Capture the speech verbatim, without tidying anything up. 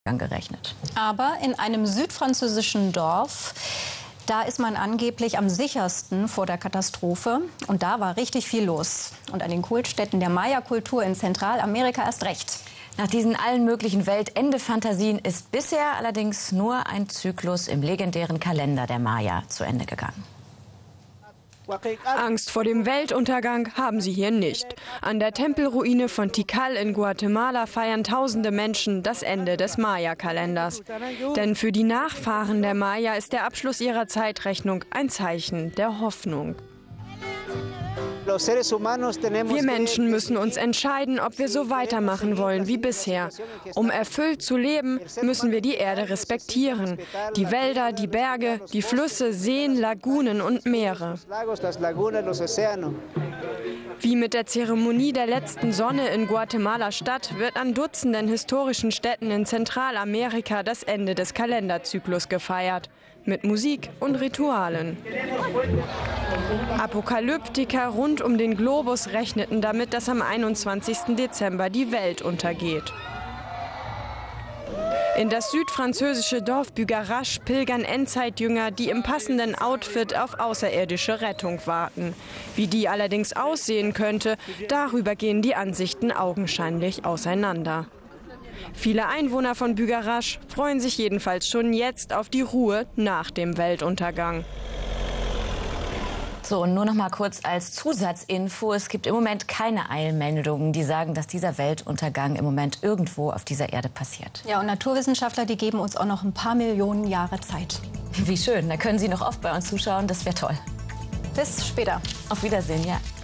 gerechnet. Aber in einem südfranzösischen Dorf, da ist man angeblich am sichersten vor der Katastrophe. Und da war richtig viel los. Und an den Kultstätten der Maya-Kultur in Zentralamerika erst recht. Nach diesen allen möglichen Weltende-Fantasien ist bisher allerdings nur ein Zyklus im legendären Kalender der Maya zu Ende gegangen. Angst vor dem Weltuntergang haben sie hier nicht. An der Tempelruine von Tikal in Guatemala feiern tausende Menschen das Ende des Maya-Kalenders. Denn für die Nachfahren der Maya ist der Abschluss ihrer Zeitrechnung ein Zeichen der Hoffnung. Wir Menschen müssen uns entscheiden, ob wir so weitermachen wollen wie bisher. Um erfüllt zu leben, müssen wir die Erde respektieren. Die Wälder, die Berge, die Flüsse, Seen, Lagunen und Meere. Wie mit der Zeremonie der letzten Sonne in Guatemala-Stadt wird an Dutzenden historischen Städten in Zentralamerika das Ende des Kalenderzyklus gefeiert. Mit Musik und Ritualen. Apokalyptiker rund um den Globus rechneten damit, dass am einundzwanzigsten Dezember die Welt untergeht. In das südfranzösische Dorf Bugarache pilgern Endzeitjünger, die im passenden Outfit auf außerirdische Rettung warten. Wie die allerdings aussehen könnte, darüber gehen die Ansichten augenscheinlich auseinander. Viele Einwohner von Bugarache freuen sich jedenfalls schon jetzt auf die Ruhe nach dem Weltuntergang. So, und nur noch mal kurz als Zusatzinfo. Es gibt im Moment keine Eilmeldungen, die sagen, dass dieser Weltuntergang im Moment irgendwo auf dieser Erde passiert. Ja, und Naturwissenschaftler, die geben uns auch noch ein paar Millionen Jahre Zeit. Wie schön, da können Sie noch oft bei uns zuschauen, das wäre toll. Bis später. Auf Wiedersehen, ja.